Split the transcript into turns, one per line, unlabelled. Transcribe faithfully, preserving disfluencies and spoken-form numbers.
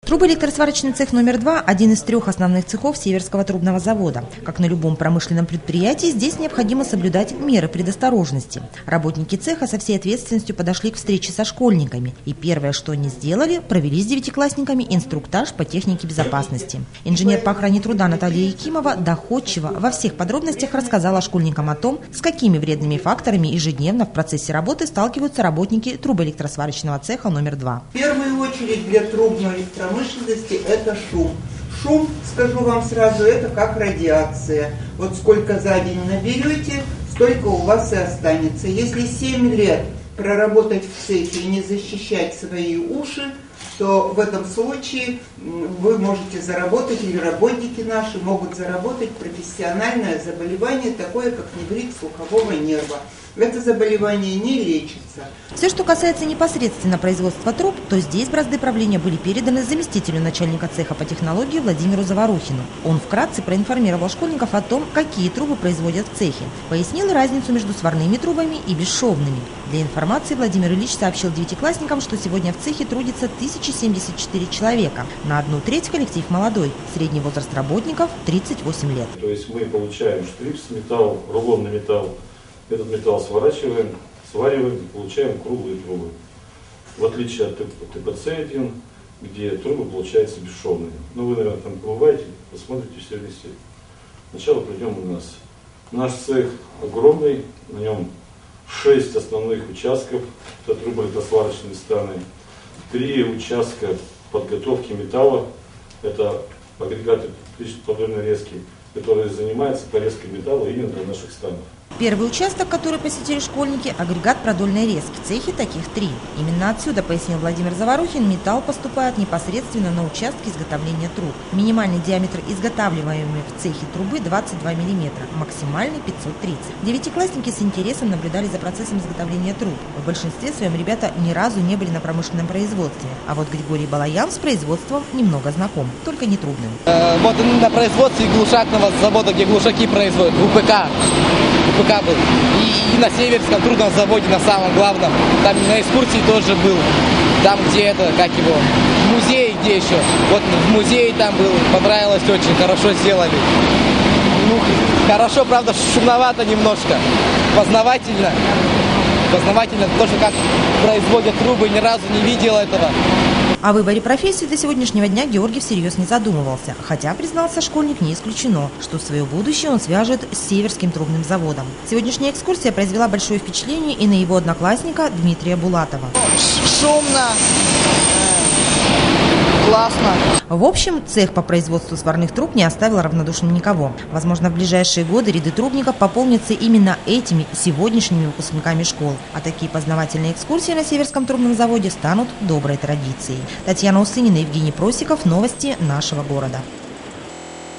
Трубоэлектросварочный цех номер два – один из трех основных цехов Северского трубного завода. Как на любом промышленном предприятии, здесь необходимо соблюдать меры предосторожности. Работники цеха со всей ответственностью подошли к встрече со школьниками. И первое, что они сделали – провели с девятиклассниками инструктаж по технике безопасности. Инженер по охране труда Наталья Якимова доходчиво во всех подробностях рассказала школьникам о том, с какими вредными факторами ежедневно в процессе работы сталкиваются работники трубоэлектросварочного цеха номер два.
В первую очередь для трубной электромышленности это шум. Шум, скажу вам сразу, это как радиация. Вот сколько за день наберете, столько у вас и останется. Если семь лет проработать в цехе и не защищать свои уши, то в этом случае вы можете заработать, или работники наши могут заработать профессиональное заболевание, такое как неврит слухового нерва. Это заболевание не лечится.
Все, что касается непосредственно производства труб, то здесь бразды правления были переданы заместителю начальника цеха по технологии Владимиру Заворухину. Он вкратце проинформировал школьников о том, какие трубы производят в цехе. Пояснил разницу между сварными трубами и бесшовными. Для информации Владимир Ильич сообщил девятиклассникам, что сегодня в цехе трудится тысяча семьдесят четыре человека. На одну треть коллектив молодой. Средний возраст работников – тридцать восемь лет.
То есть мы получаем штрипс, металл, рулонный металл. Этот металл сворачиваем, свариваем и получаем круглые трубы. В отличие от тэ пэ цэ один, где трубы получаются бесшовные. Ну вы, наверное, там побываете, посмотрите все вместе. Сначала придем у нас. Наш цех огромный, на нем шесть основных участков, это трубоэлектросварочные станы, три участка подготовки металла, это агрегаты продольной резки, которые занимаются порезкой металла именно для наших станов.
Первый участок, который посетили школьники – агрегат продольной резки. В цехе таких три. Именно отсюда, пояснил Владимир Заворухин, металл поступает непосредственно на участки изготовления труб. Минимальный диаметр изготавливаемой в цехе трубы двадцать два миллиметра, максимальный пятьсот тридцать. Девятиклассники с интересом наблюдали за процессом изготовления труб. В большинстве своем ребята ни разу не были на промышленном производстве. А вот Григорий Балаян с производством немного знаком, только не трубным.
Э, вот на производстве глушакного завода, где глушаки производят, в у пэ ка. у пэ ка был. И, и на Северском трудном заводе, на самом главном. Там на экскурсии тоже был. Там, где это, как его, музей, где еще. Вот в музее там был, понравилось очень, хорошо сделали. Ну, хорошо, правда, шумновато немножко. Познавательно. Познавательно, потому что как производят трубы, ни разу не видел этого.
О выборе профессии до сегодняшнего дня Георгий всерьез не задумывался. Хотя, признался школьник, не исключено, что свое будущее он свяжет с Северским трубным заводом. Сегодняшняя экскурсия произвела большое впечатление и на его одноклассника Дмитрия Булатова.
Шумно, классно.
В общем, цех по производству сварных труб не оставил равнодушным никого. Возможно, в ближайшие годы ряды трубников пополнятся именно этими сегодняшними выпускниками школ. А такие познавательные экскурсии на Северском трубном заводе станут доброй традицией. Татьяна Усынина, Евгений Просиков. Новости нашего города.